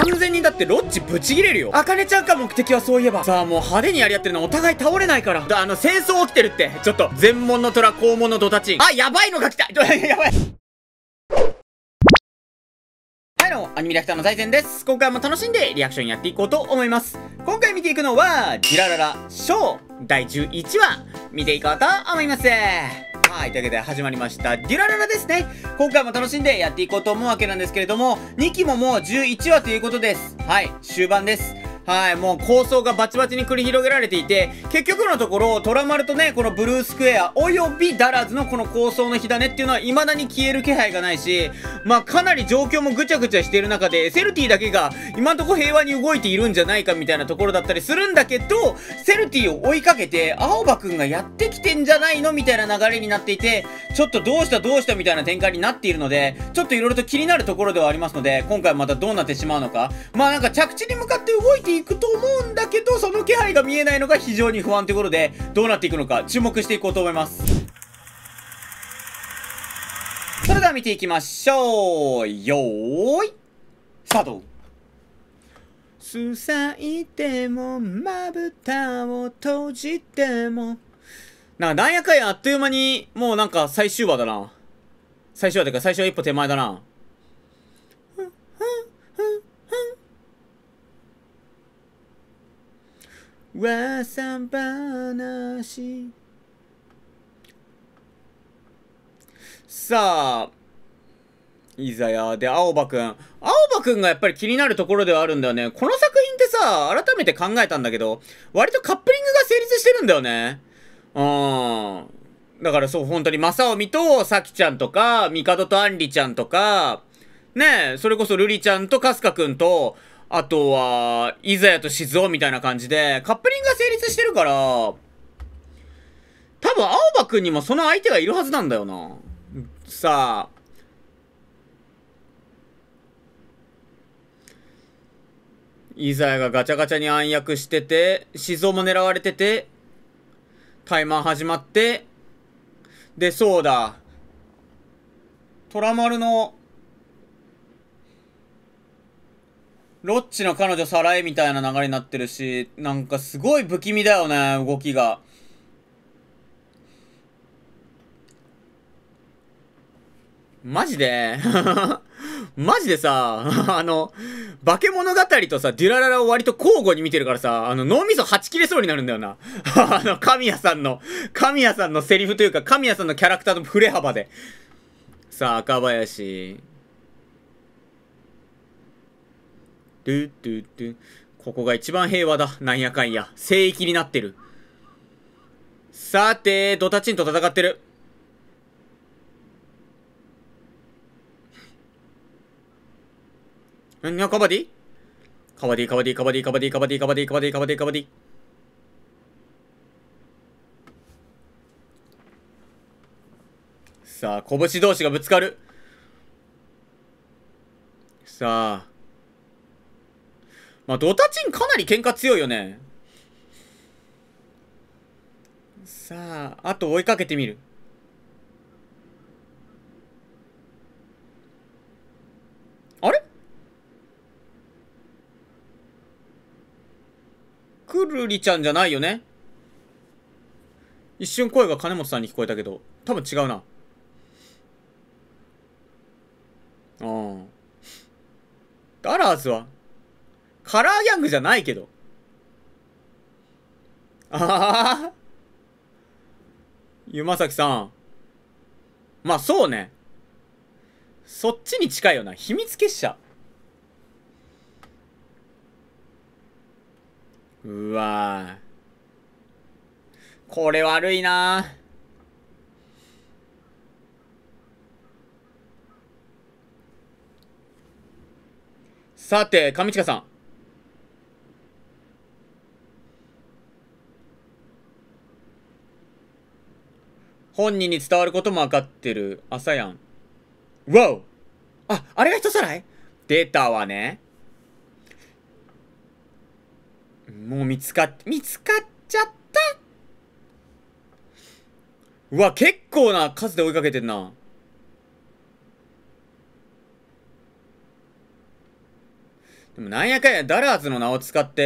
完全にだってロッチブチ切れるよ。あかねちゃんか目的はそういえば。さあもう派手にやり合ってるのお互い倒れないから。戦争起きてるって。ちょっと、全門の虎、後門のドタチン。あ、やばいのが来たやばい。はいどうも、アニメリアクターの財前です。今回も楽しんでリアクションやっていこうと思います。今回見ていくのは、デュラララショー第11話、見ていこうと思います。はい、というわけで始まりました。デュラララですね。今回も楽しんでやっていこうと思うわけなんですけれども、2期ももう11話ということです。はい、終盤です。はい、もう構想がバチバチに繰り広げられていて、結局のところ、トラマルとね、このブルースクエア、およびダラズのこの構想の火種っていうのは未だに消える気配がないし、まあかなり状況もぐちゃぐちゃしている中で、セルティだけが今んとこ平和に動いているんじゃないかみたいなところだったりするんだけど、セルティを追いかけて、青葉くんがやってきてんじゃないのみたいな流れになっていて、ちょっとどうしたみたいな展開になっているので、ちょっと色々と気になるところではありますので、今回またどうなってしまうのか。まあなんか着地に向かって動いていくと思うんだけど、その気配が見えないのが非常に不安ということで、どうなっていくのか注目していこうと思います。それでは見ていきましょう。よーいスタート。すさいてもまぶたを閉じても、なんやかんやあっという間にもうなんか最終話だな。最終話というか最初は一歩手前だな。噂話。さあ、いざやで、青葉くんがやっぱり気になるところではあるんだよね。この作品ってさ、改めて考えたんだけど、割とカップリングが成立してるんだよね。だからそう、本当に正臣と咲ちゃんとか、帝と杏里ちゃんとか、ねえ、それこそ瑠璃ちゃんと春日くんと、あとは、イザヤと静雄みたいな感じで、カップリングが成立してるから、多分青葉くんにもその相手がいるはずなんだよな。さあ、イザヤがガチャガチャに暗躍してて、静雄も狙われてて、タイマー始まって、で、そうだ。トラマルの、ロッチの彼女さらえみたいな流れになってるし、なんかすごい不気味だよね、動きが。マジでマジでさ、化け物語とさ、デュラララを割と交互に見てるからさ、脳みそはち切れそうになるんだよな。神谷さんのセリフというか、神谷さんのキャラクターの振れ幅で。さあ、赤林。ここが一番平和だ。なんやかんや。聖域になってる。さて、ドタチンと戦ってる。カバディさあ、拳同士がぶつかる。さあ。まあ、ドタチンかなり喧嘩強いよね。さあ、あと追いかけてみる。あれくるりちゃんじゃないよね。一瞬声が金本さんに聞こえたけど、多分違うな。ダラーズはカラーギャングじゃないけど。ああ。ゆまさきさん。まあそうね。そっちに近いよな。秘密結社。うわー。これ悪いな。さて、上近さん。本人に伝わることも分かってる。朝やん。わお！あれが人さらい？出たわね。もう見つかっちゃった。うわ、結構な数で追いかけてんな。 でもなんやかんやダラーズの名を使って、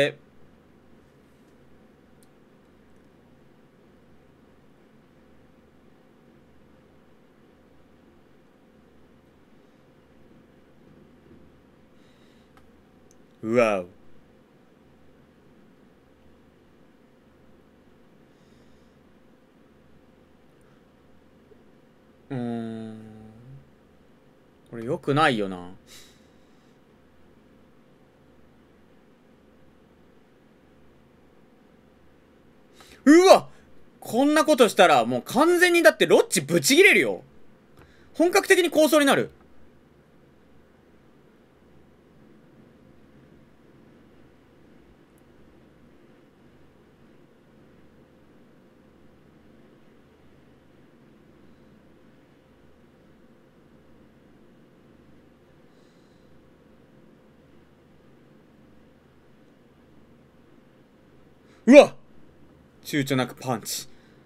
うわう。これ良くないよな。うわ、こんなことしたらもう完全にだってロッチブチ切れるよ。本格的に抗争になる。うわ、躊躇なくパンチ。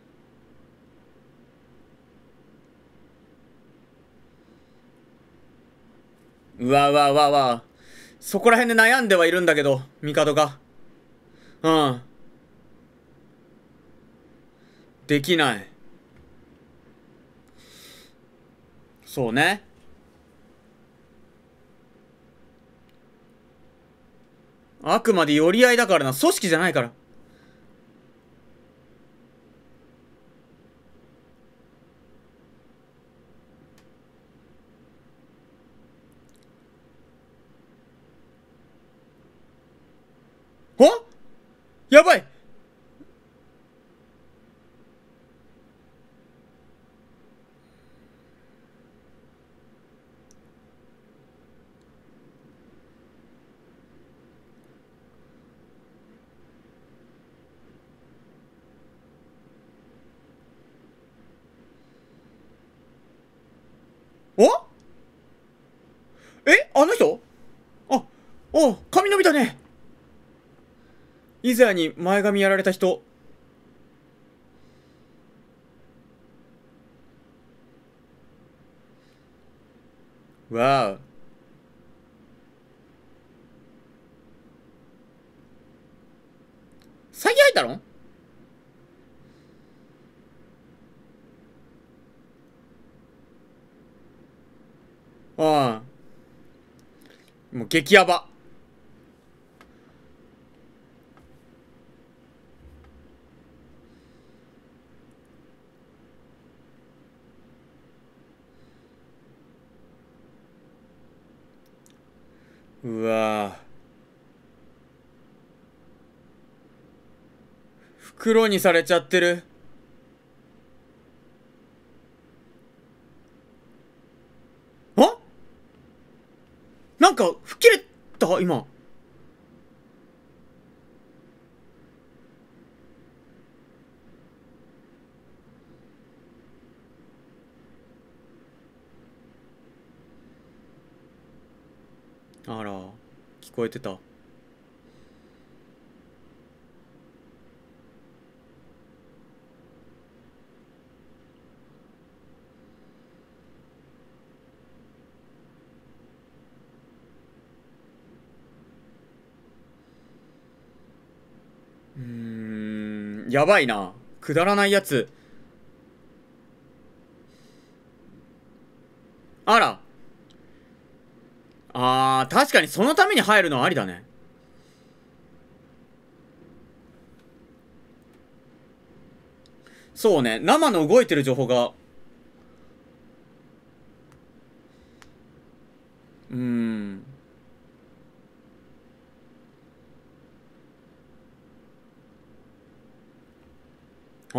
うわうわうわうわ。そこら辺で悩んではいるんだけど、帝が。うん。できない。そうね。あくまで寄り合いだからな。組織じゃないから。お、やばい。お、え、あの人、あ、お、髪伸びたね。以前に前髪やられた人。わあ。詐欺入ったの？ああ。もう激ヤバ。うわぁ。袋にされちゃってる。あ、なんか、吹っ切れた今。あら、聞こえてた。やばいな。くだらないやつ。あら。確かにそのために入るのはありだね。そうね。生の動いてる情報が。うん。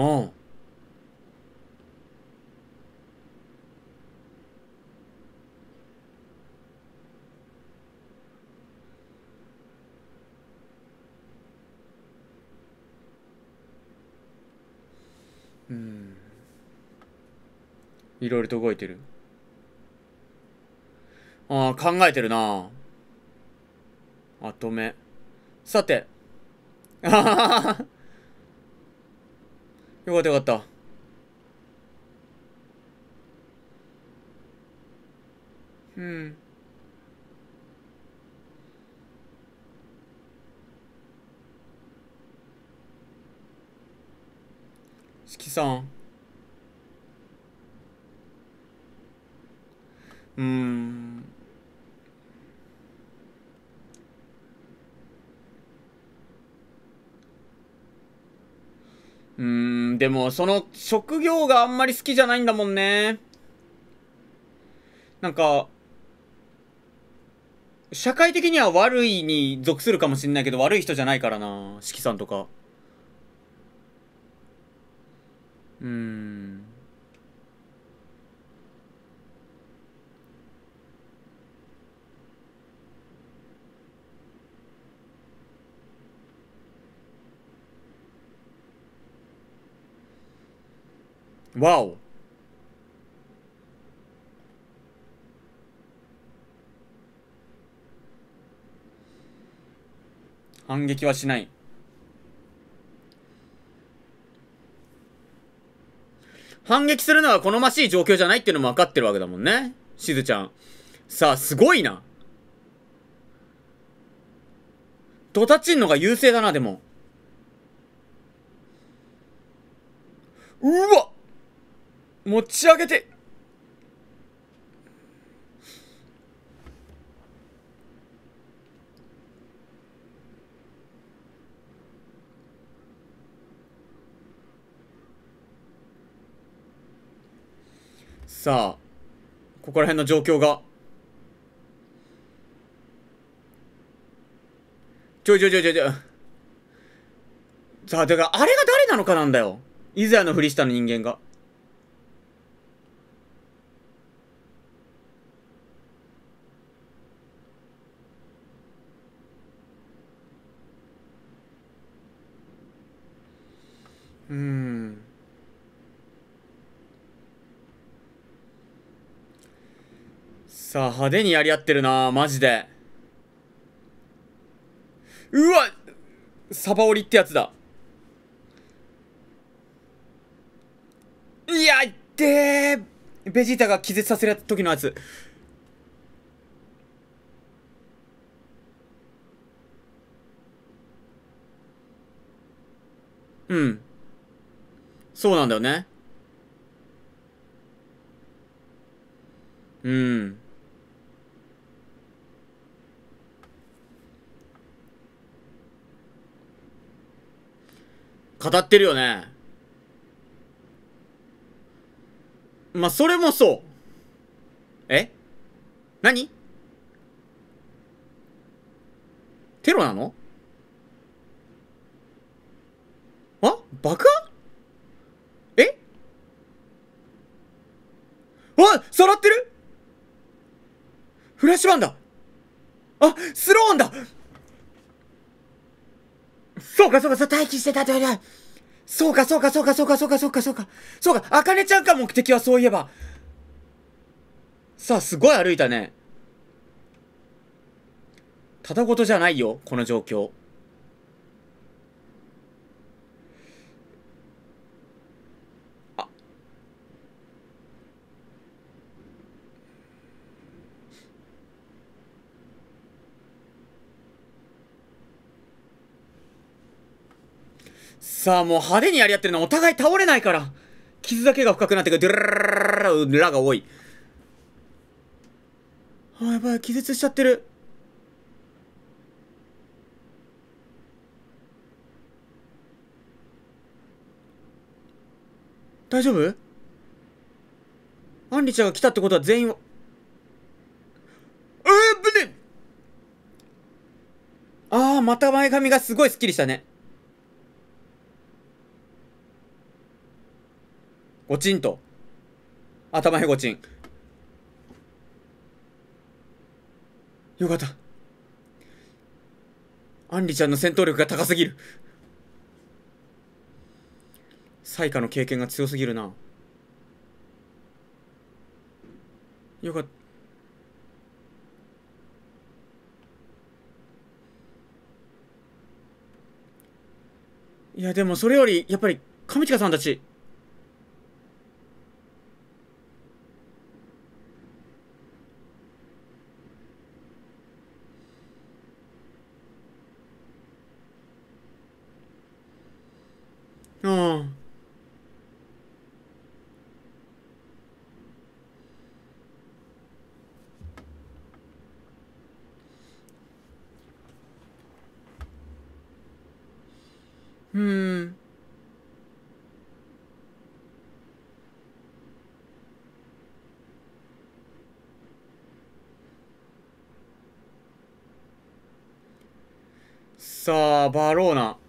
いろいろと動いてる。考えてるな。後目。さて。あははは。よかったよかった。うん。 しきさん。うーん。でも、その職業があんまり好きじゃないんだもんね。なんか、社会的には悪いに属するかもしんないけど、悪い人じゃないからな。しきさんとか。うーん。わお。反撃はしない。反撃するのは好ましい状況じゃないっていうのも分かってるわけだもんね。しずちゃん。さあ、すごいな。ドタチンのが優勢だな、でも。うわ、持ち上げて。さあ、ここら辺の状況が。ちょい。さあ、てか、あれが誰なのかなんだよ。イザヤのふりしたの人間が。さあ、派手にやり合ってるな、マジで。うわ、サバオリってやつだ。いや、いってー。ベジータが気絶させる時のやつ。うん。そうなんだよね。うん。語ってるよね。まあ、それもそう。え、何テロなの？あ、爆破？え、あ、さらってる。フラッシュバンだ。あ、スローンだ。そう、待機してた。そうか、あかねちゃんか、目的は。そういえば。さあ、すごい歩いたね。ただごとじゃないよ、この状況。あ、さあ、もう派手にやり合ってるのお互い倒れないから。傷だけが深くなってくる。ドゥルルルルルルラが多い。あ、やばい、気絶しちゃってる。大丈夫？アンリちゃんが来たってことは全員は。ぶね。ああ、また前髪がすごいスッキリしたね。ゴチンと。頭へゴチン。よかった。アンリちゃんの戦闘力が高すぎる。サイカの経験が強すぎるな。よかった。いや、でもそれより、やっぱり、上近さんたち。うん。 うーん。さあ、バローナ。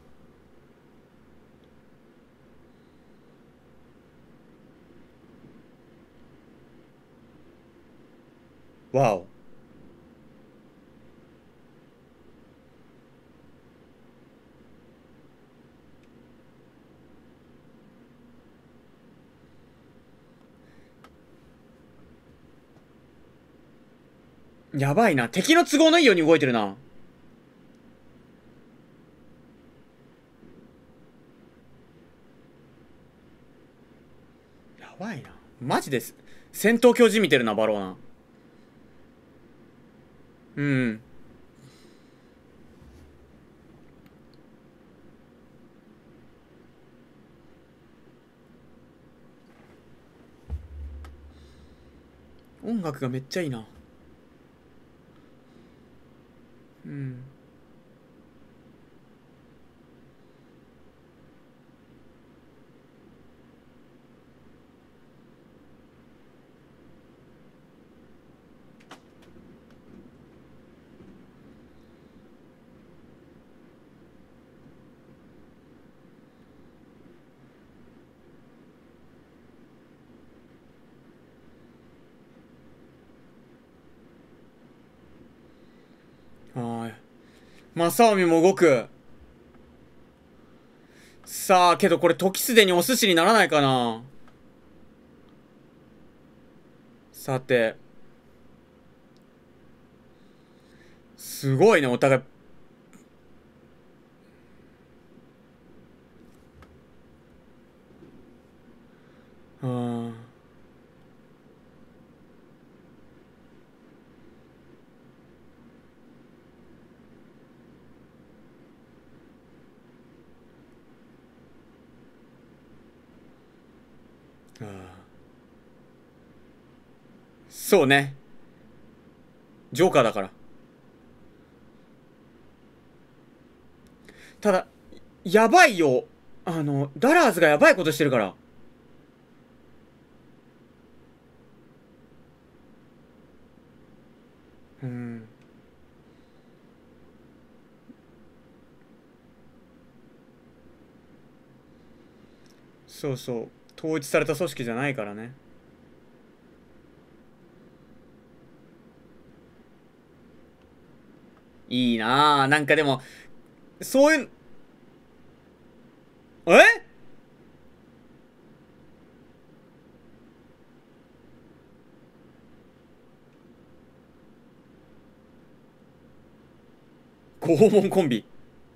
わお。やばいな。敵の都合のいいように動いてるな。やばいな。マジです。戦闘狂じみてるな、バローナ。うん。音楽がめっちゃいいな。うん。はい。正臣も動く。さあ、けどこれ時すでにお寿司にならないかな。さて。すごいね、お互い。うん。そうね。ジョーカーだから。ただ、やばいよ。ダラーズがやばいことしてるから。うん。そうそう。統一された組織じゃないからね。いいなあ、なんかでも、そういう、え拷問コンビ。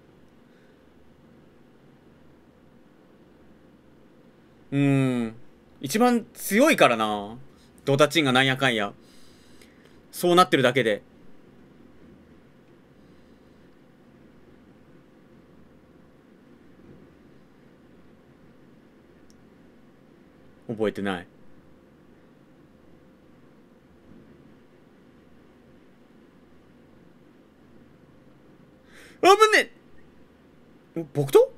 うーん。一番強いからな。ドタチンがなんやかんや。そうなってるだけで。覚えてない。あぶねえ僕と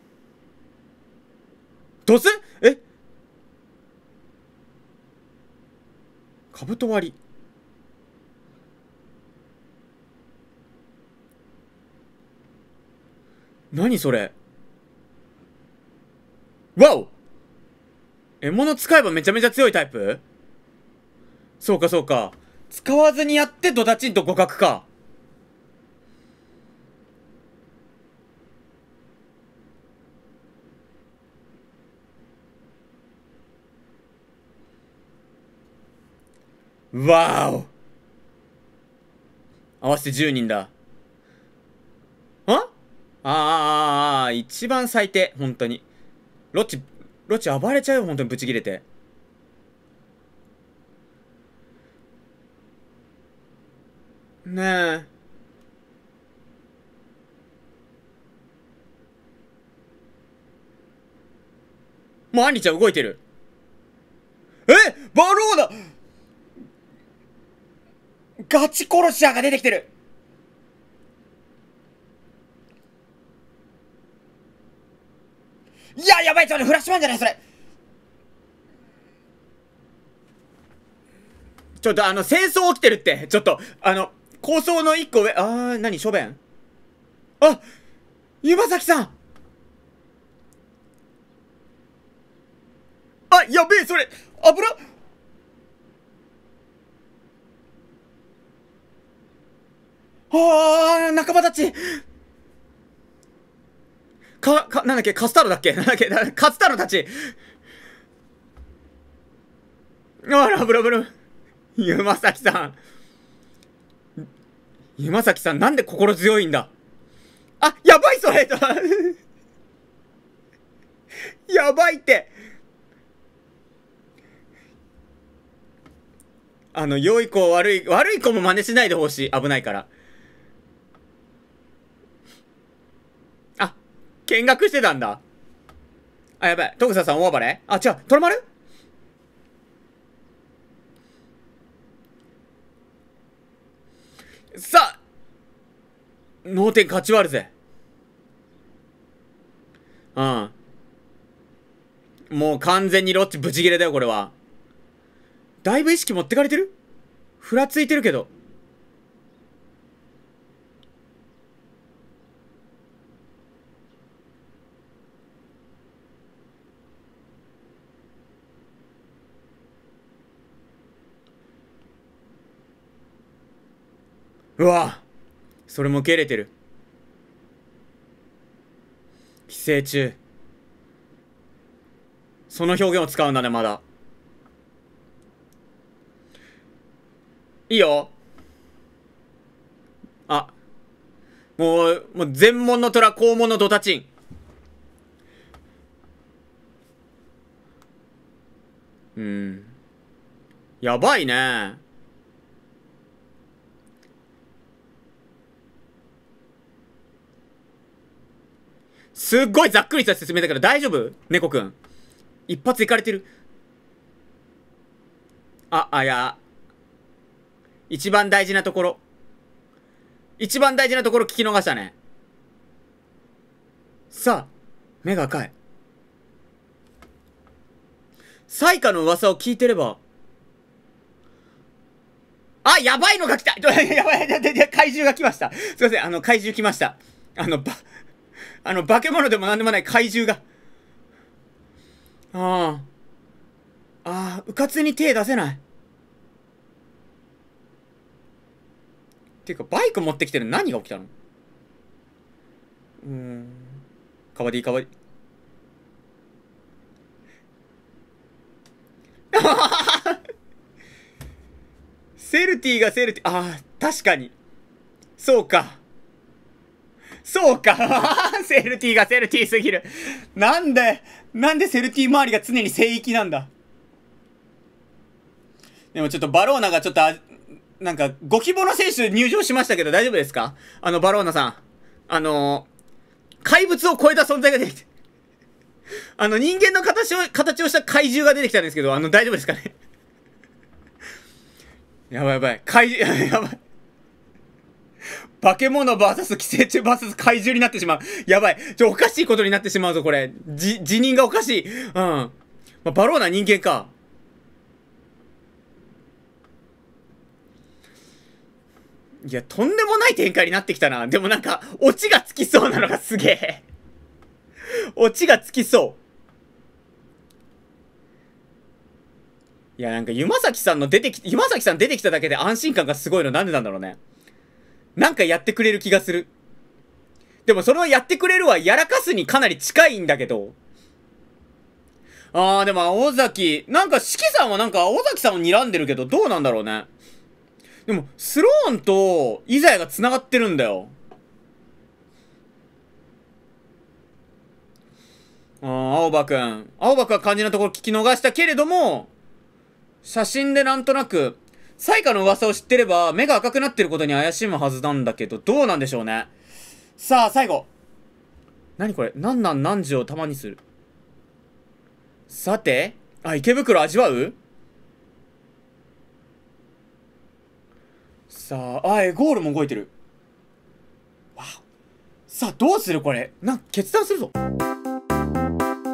どうすえカブト割り。何それわお獲物使えばめちゃめちゃ強いタイプ。そうかそうか。使わずにやってドタチンと互角か。わお合わせて10人だ。一番最低。本当に。ロッチ、ロッチ暴れちゃうよ。本当にブチ切れて。ねえ。もうアンリちゃん動いてる。えバローだガチ殺し屋が出てきてる。 いや、やばい、それフラッシュマンじゃない、それ。ちょっと戦争起きてるって。ちょっと、構想の一個上、何、書弁。あ、岩崎さん。あ、やべえ、それ、油。仲間たち。なんだっけ、カスタードだっけ、なんだっけ、カスタードたち。ラブラブラブ。山崎さん。山崎さん、なんで心強いんだ。あ、やばい、それ。やばいって。良い子、悪い子も真似しないでほしい。危ないから。あ、見学してたんだ。あ、やばい。徳佐さん大暴れ。あ、違う、トラマル。さあ、脳天勝ち割るぜ。うん。もう完全にロッチブチギレだよ、これは。だいぶ意識持ってかれてる？ふらついてるけど。うわ、それも受け入れてる。寄生虫。その表現を使うんだね、まだ。いいよ。あ、もう全門の虎、肛門のドタチン。やばいね。すっごいざっくりした説明だけど大丈夫？猫くん。一発いかれてる。いや。一番大事なところ。一番大事なところ聞き逃したね。さあ、目が赤い。彩花の噂を聞いてれば。あ、やばいのが来た。やばい、怪獣が来ました。すいません、怪獣来ました。化け物でもなんでもない怪獣が。うかつに手出せない。っていうか、バイク持ってきてるの何が起きたの？カバディカバディ。セルティがセルティ、確かに。そうか。そうか。セルティがセルティすぎる。なんでセルティ周りが常に聖域なんだ。でもちょっとバローナがちょっと、なんか、ご希望の選手入場しましたけど大丈夫ですか？バローナさん。怪物を超えた存在が出てきて。人間の形をした怪獣が出てきたんですけど、大丈夫ですかね？やばいやばい。怪獣、やばい。化け物 VS 寄生虫 VS 怪獣になってしまう。やばい。おかしいことになってしまうぞ、これ。辞任がおかしい。バローナ人間か。いや、とんでもない展開になってきたな。でもなんか、オチがつきそうなのがすげえ。オチがつきそう。いや、なんか、山崎さん出てきただけで安心感がすごいのなんでなんだろうね。なんかやってくれる気がする。でもそれはやってくれるはやらかすにかなり近いんだけど。でも青崎、なんか四季さんはなんか青崎さんを睨んでるけど、どうなんだろうね。でも、スローンとイザヤが繋がってるんだよ。青葉くん。青葉くんは肝心なところ聞き逃したけれども、写真でなんとなく、彩花の噂を知ってれば、目が赤くなってることに怪しむはずなんだけど、どうなんでしょうね。さあ、最後。何これ？何時を玉にする。さて、池袋味わう？さあ、エゴールも動いてる。わあ。さあ、どうするこれ。決断するぞ。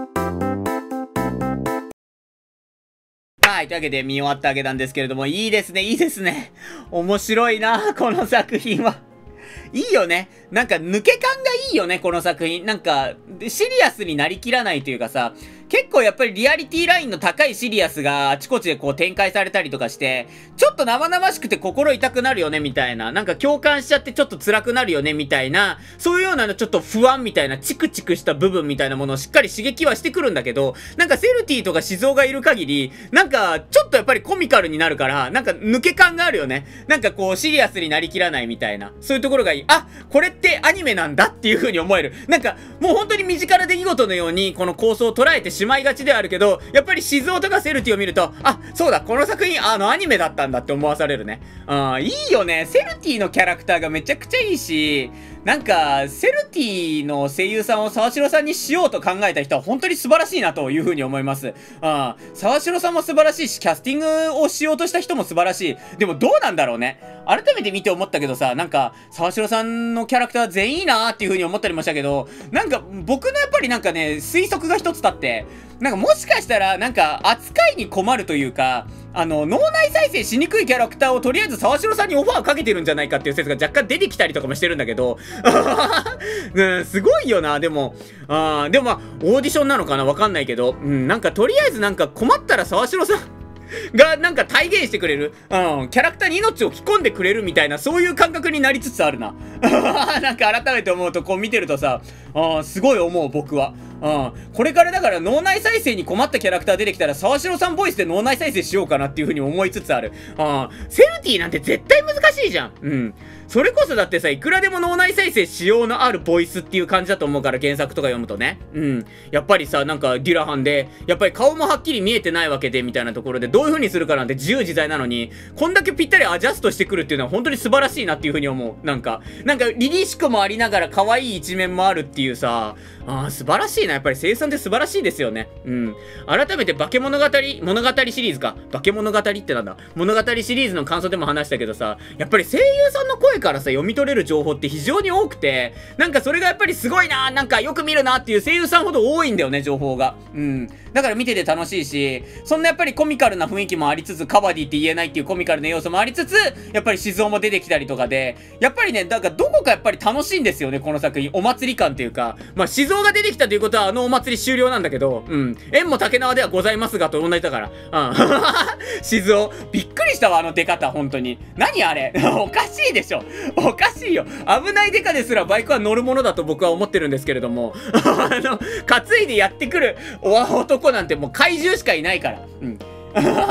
はい。というわけで見終わったわけなんですけれども、いいですね、いいですね。面白いな、この作品は。いいよね。なんか抜け感がいいよね、この作品。なんか、シリアスになりきらないというかさ、結構やっぱりリアリティラインの高いシリアスがあちこちでこう展開されたりとかして、ちょっと生々しくて心痛くなるよねみたいな、なんか共感しちゃってちょっと辛くなるよねみたいな、そういうようなちょっと不安みたいなチクチクした部分みたいなものをしっかり刺激はしてくるんだけど、なんかセルティとかシゾウがいる限り、なんかちょっとやっぱりコミカルになるから、なんか抜け感があるよね。なんかこうシリアスになりきらないみたいな、そういうところがいい。あ、これってアニメなんだっていう風に思える。なんかもう本当に身近な出来事のようにこの構想を捉えてしまいがちではあるけど、やっぱり静雄とかセルティを見ると、あ、そうだ、この作品アニメだったんだって思わされるね。いいよね。セルティのキャラクターがめちゃくちゃいいし、なんか、セルティの声優さんを沢城さんにしようと考えた人は本当に素晴らしいなという風に思います。沢城さんも素晴らしいし、キャスティングをしようとした人も素晴らしい。でもどうなんだろうね。改めて見て思ったけどさ、なんか、沢城さんのキャラクター全員いいなーっていう風に思ったりもしたけど、なんか、僕のやっぱりなんかね、推測が一つ立って、なんかもしかしたら、なんか、扱いに困るというか、脳内再生しにくいキャラクターをとりあえず沢城さんにオファーかけてるんじゃないかっていう説が若干出てきたりとかもしてるんだけど、すごいよな、でも。でもまあ、オーディションなのかなわかんないけど、なんかとりあえずなんか困ったら沢城さんがなんか体現してくれる。キャラクターに命を吹き込んでくれるみたいな、そういう感覚になりつつあるな。なんか改めて思うと、こう見てるとさ、すごい思う、僕は。これからだから脳内再生に困ったキャラクター出てきたら沢城さんボイスで脳内再生しようかなっていう風に思いつつある。セルティなんて絶対難しいじゃん。それこそだってさ、いくらでも脳内再生しようのあるボイスっていう感じだと思うから、原作とか読むとね。やっぱりさ、なんかデュラハンで、やっぱり顔もはっきり見えてないわけで、みたいなところで、どういう風にするかなんて自由自在なのに、こんだけぴったりアジャストしてくるっていうのは本当に素晴らしいなっていう風に思う。なんか、凛々しくもありながら可愛い一面もあるっていうさ、素晴らしいな。やっぱり声優さんって素晴らしいですよね。改めて化け物語シリーズか。化け物語ってなんだ。物語シリーズの感想でも話したけどさ、やっぱり声優さんの声からさ、読み取れる情報って非常に多くて、なんかそれがやっぱりすごいな、なんかよく見るなっていう声優さんほど多いんだよね、情報が。だから見てて楽しいし、そんなやっぱりコミカルな雰囲気もありつつ、カバディって言えないっていうコミカルな要素もありつつ、やっぱり静雄も出てきたりとかで、やっぱりね、だからどこかやっぱり楽しいんですよね、この作品。お祭り感っていうか、まあ静雄が出てきたということはお祭り終了なんだけど、縁も竹縄ではございますがと同じだから。静雄、びっくりしたわ、出方、本当に。何あれおかしいでしょ。おかしいよ。危ないデカですらバイクは乗るものだと僕は思ってるんですけれども、担いでやってくる男なんてもう怪獣しかいないから。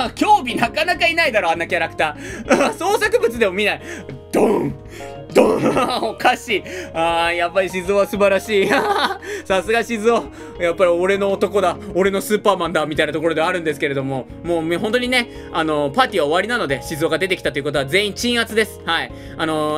興味なかなかいないだろ、あんなキャラクター。創作物でも見ない。ドンドンおかしい。やっぱり静雄は素晴らしい。さすが静雄。やっぱり俺の男だ。俺のスーパーマンだ。みたいなところではあるんですけれども、もう本当にね、パーティーは終わりなので、静雄が出てきたということは全員鎮圧です。はい。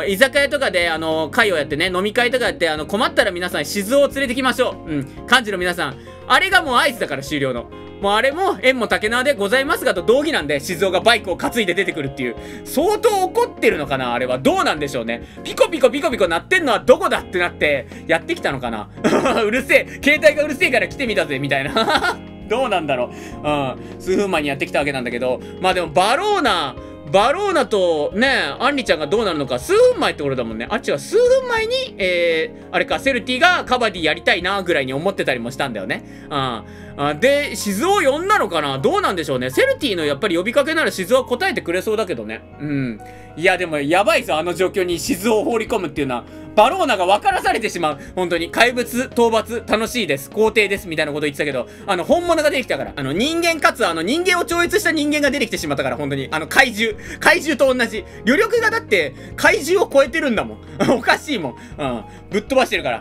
居酒屋とかで、会をやってね、飲み会とかやって、困ったら皆さん静雄を連れてきましょう。幹事の皆さん。あれがもう合図だから終了の。もうあれも縁も竹縄でございますがと同義なんで、静雄がバイクを担いで出てくるっていう。相当怒ってるのかなあれは。どうなんでしょうね。ピコピコピコピコ鳴ってんのはどこだってなって、やってきたのかなうるせえ。携帯がうるせえから来てみたぜ、みたいな。どうなんだろう。数分前にやってきたわけなんだけど。まあでも、バローナとね、アンリちゃんがどうなるのか、数分前ってことだもんね。違う、数分前に、あれか、セルティがカバディやりたいな、ぐらいに思ってたりもしたんだよね。で、静雄呼んだのかなどうなんでしょうね。セルティのやっぱり呼びかけなら静雄は答えてくれそうだけどね。いや、でもやばいぞ、あの状況に静雄を放り込むっていうのは。バローナが分からされてしまう。本当に。怪物、討伐、楽しいです。皇帝です。みたいなこと言ってたけど、本物が出てきたから。人間かつ、人間を超越した人間が出てきてしまったから、本当に。怪獣と同じ。旅力がだって、怪獣を超えてるんだもん。おかしいもん。ぶっ飛ばしてるから。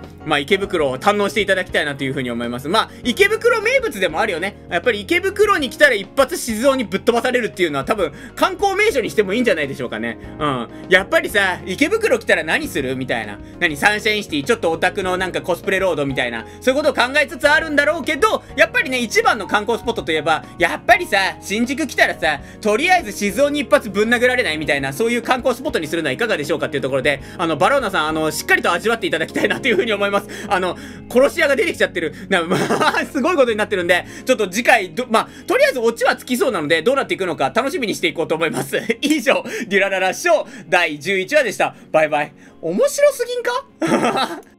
まあ、池袋を堪能していただきたいなというふうに思います。まあ、池袋名物でもあるよね。やっぱり池袋に来たら一発静雄にぶっ飛ばされるっていうのは多分、観光名所にしてもいいんじゃないでしょうかね。やっぱりさ、池袋来たら何するみたいな。サンシャインシティ、ちょっとオタクのなんかコスプレロードみたいな、そういうことを考えつつあるんだろうけど、やっぱりね、一番の観光スポットといえば、やっぱりさ、新宿来たらさ、とりあえず静雄に一発ぶん殴られないみたいな、そういう観光スポットにするのはいかがでしょうかっていうところで、バローナさん、しっかりと味わっていただきたいなというふうに思います。殺し屋が出てきちゃってる。すごいごいことになってるんで、ちょっと次回まあ、とりあえずオチはつきそうなので、どうなっていくのか楽しみにしていこうと思います。以上、デュラララショー第11話でした。バイバイ。面白すぎんか